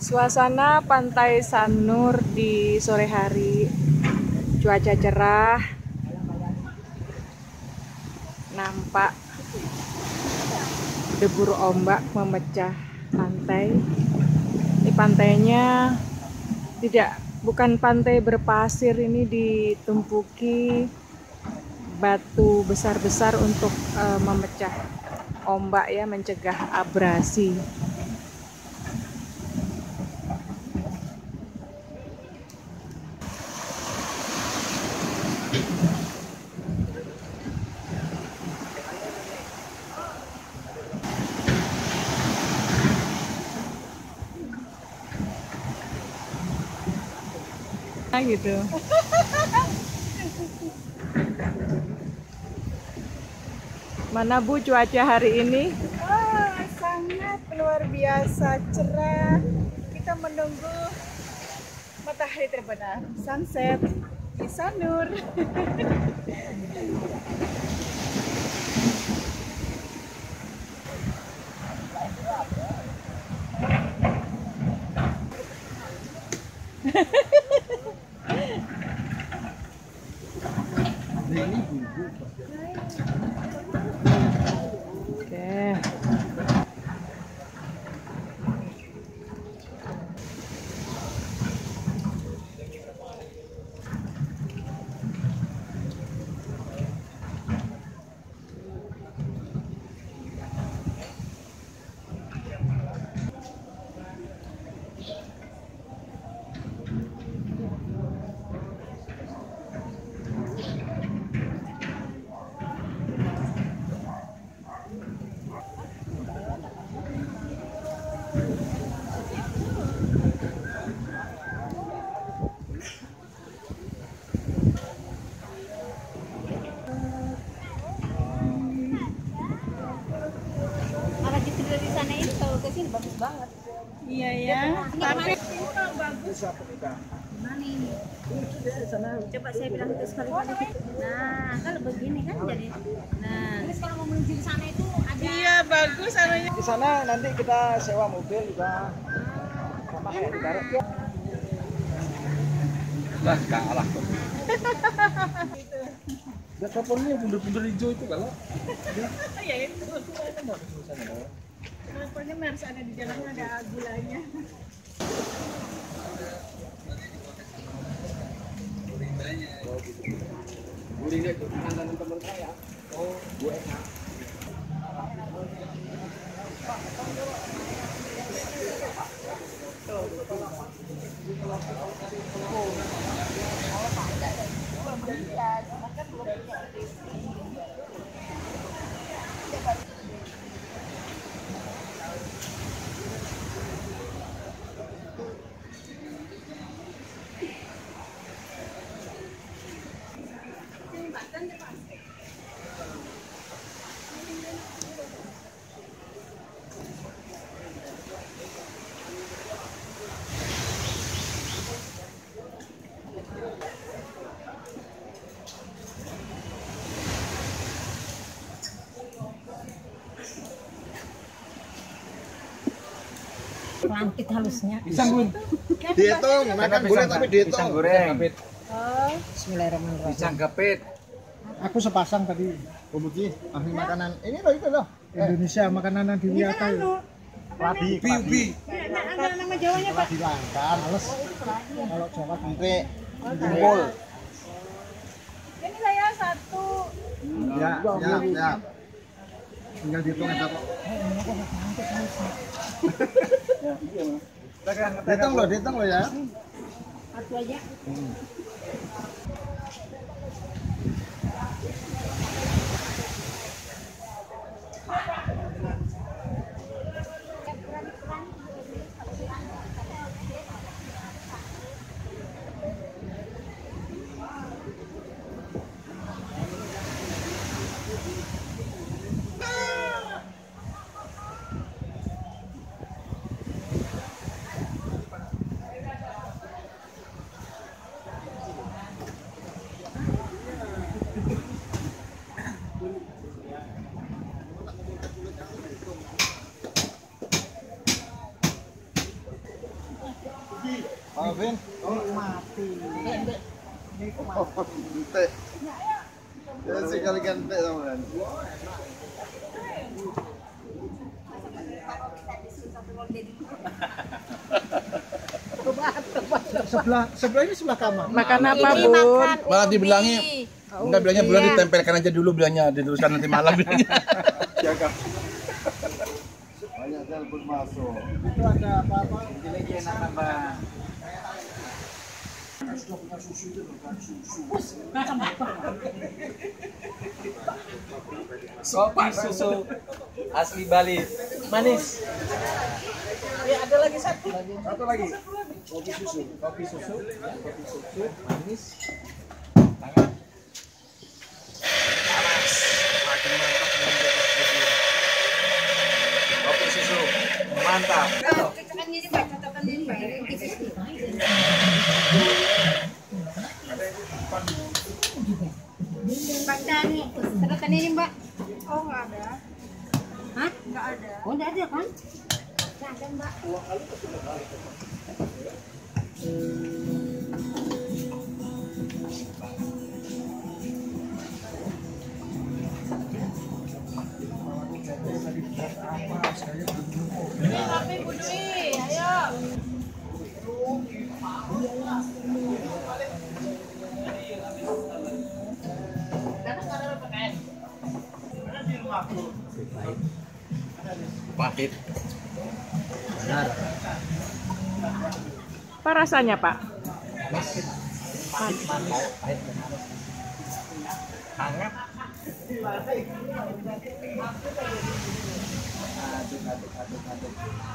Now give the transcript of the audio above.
Suasana Pantai Sanur di sore hari, cuaca cerah, nampak debur ombak memecah pantai. Ini pantainya bukan pantai berpasir, ini ditumpuki batu besar-besar untuk memecah ombak ya, mencegah abrasi. Gitu. Mana Bu cuaca hari ini? Oh, sangat luar biasa cerah. Kita menunggu matahari terbenam, sunset di Sanur. Oke. Arah gitu dari sana ini kalau ke sini bagus banget. Iya ya. Tapi bagus. Gimana ini? Coba saya bilang itu sekali kali. Nah, kalau begini kan jadi. Nah, terus kalau mau menuju ke sana itu ada. Iya bagus anunya. Di sana nanti kita sewa mobil juga. Sama kayak di Garut. Lah kalah tuh. Udah kaponnya bundar-bundar hijau itu kalau. Iya itu. Kenapa harus ada di dalamnya ada gulanya? Gulingnya itu mantan teman saya. Oh, Bu Eka. Langkit halusnya. Pisang bun. Dihitung, makan boleh tapi dihitung. Pisang goreng. Oh, Bismillahirrahmanirrahim. Pisang gapit. Aku sepasang tadi. Umuji, ahli makanan. Ini loh itu loh. Indonesia makanan di Wiata. Labi. nama Jawanya Pak. Labi langkan. Halus. Kalau Jawa gempek. Jempol. Ini saya satu. Ya. Tinggal dihitung aja kok. Dihitung loh ya. Satu aja. Oh, Vin. Mati. Oh, ente. Ya sekali ente teman. Sebelah ini sebelah kamar. Makan apa, Bun? Malah dibilangnya, enggak bilangnya bulan ditempelkan aja dulu, bilangnya dituliskan nanti malam bilangnya. Jaga. Banyak telepon masuk. Itu ada apa-apa? Lagi enak tambah. Kopi susu asli Bali, manis. Ya ada lagi satu. Satu lagi. Kopi susu, manis. Kopi susu mantap. Catakan diri Pak, catakan diri Pak. Pak Tani, catakan diri Mbak. Oh nggak ada. Hah? Nggak ada. Oh nggak ada kan? Nggak ada Mbak. Tapi Bu Dwi, ayo. Pahit. Apa rasanya, Pak? Hangat. Aduk.